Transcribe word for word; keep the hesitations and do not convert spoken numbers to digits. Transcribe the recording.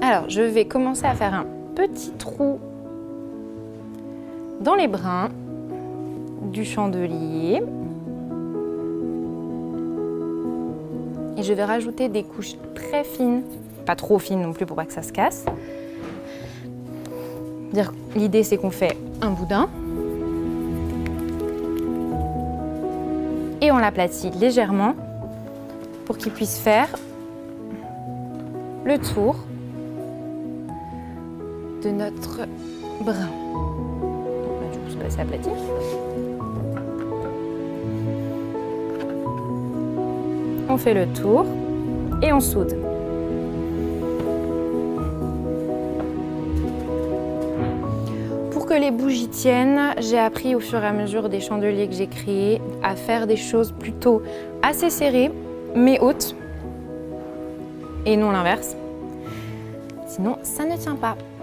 Alors, je vais commencer à faire un petit trou dans les brins du chandelier. Et je vais rajouter des couches très fines, pas trop fines non plus pour pas que ça se casse. L'idée, c'est qu'on fait un boudin et on l'aplatit légèrement pour qu'il puisse faire le tour de notre brin. Du coup, c'est pas assez aplati. On fait le tour et on soude. Pour que les bougies tiennent, j'ai appris au fur et à mesure des chandeliers que j'ai créés à faire des choses plutôt assez serrées mais hautes et non l'inverse. Sinon, ça ne tient pas.